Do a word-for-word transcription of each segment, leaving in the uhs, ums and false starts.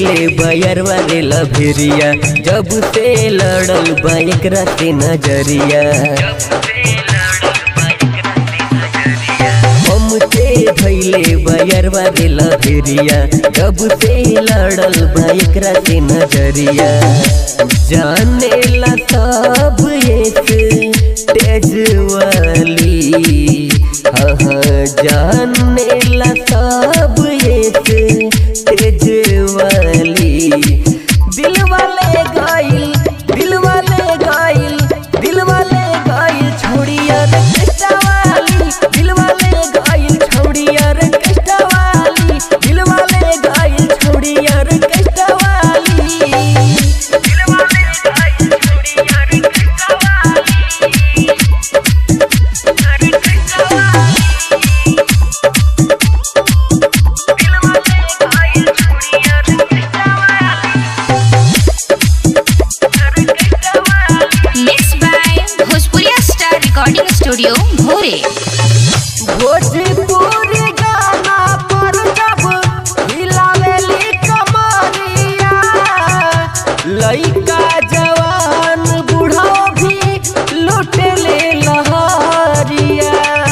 धैले बयर वाले लभेरिया, जब से लड़ल बा एकरा से नजरिया। हमके धैले बयर वाले लभेरिया, जब से लड़ल बा एकरा से नजरिया। जाने ला सब ये तेज वाली, हाँ हाँ जाने ला सब ये तेज वाली। दिल वाले गाइल, दिल वाले गाइल, दिल वाले गाइल छोड़िया रे कृष्णा वाली। दिल वाले गाइल छोड़िया रे कृष्णा वाली। दिल वाले गाइल छोड़िया रे कृष्णा वाली। दिल वाले गाइल छोड़िया रे कृष्णा वाली। अरे कृष्णा वाली। दिल वाले गाइल छोड़िया रे कृष्णा वाली। Mixed by Bhojpuriya star recording studio भोरे। भोजपुरी गाना पर जब हिलावेली कमरिया, लइका जवान बूढ़ा भी लुटेले लहरिया।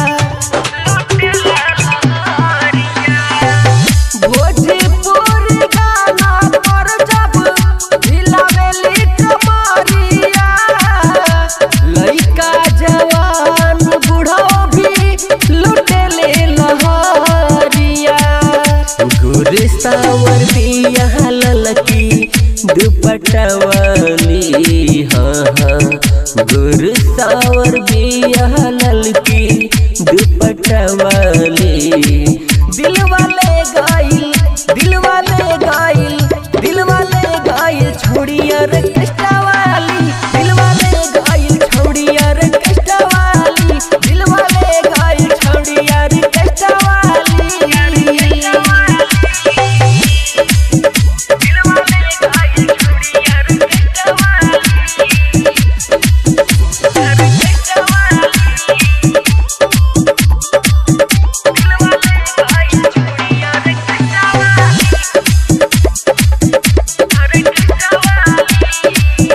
भोजपुरी गाना पर जब हिलावेली कमरिया, लइका जवान बूढ़ा भी लुटेले लहरिया। गुरसावर बिया ललकी दुपट्टा वाली, हाँ हाँ गुरसावर बिया ललकी दुपट्टा वाली। दिल वाले गाइल, दिल वाले गाइल, दिल वाले गाइल छोड़िया रे कृष्णा वाली। दिल वाले गाइल छोड़िया रे कृष्णा वाली। दिल वाले गाइल छोड़िया रे कृष्णा वाली। दिल वाले गाइल छोड़िया रे कृष्णा वाली। अरे कृष्णा वाली। दिल वाले गाइल छोड़िया रे कृष्णा वाली। अरे कृष्णा वाली।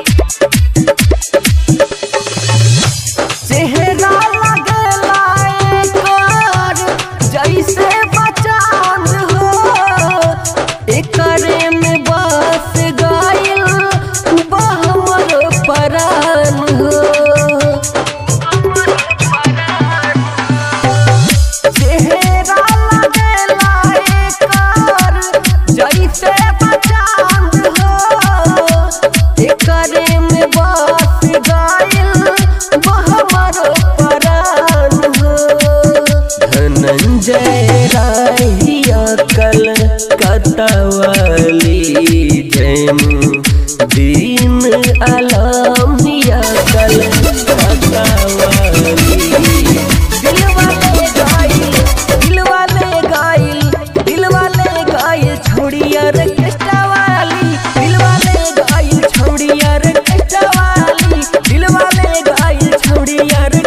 चेहरा लगेला एकर जैसे बचान हो, एकरे में बस गइल बा हमर परान हो। चेहरा लगेला एकर जैसे बचान हो, एकरे में बस गइल बा हमर परान हो। धनंजय राहिया कल कतवाली, जैम दीन आलमिया कल कतवाली। दिल वाले गाइल, दिल वाले गाइल, दिल वाले गाइल छोड़िया रे कृष्णा वाली। दिल वाले गाइल छोड़िया रे कृष्णा वाली। दिल वाले गाइल छोड़िया रे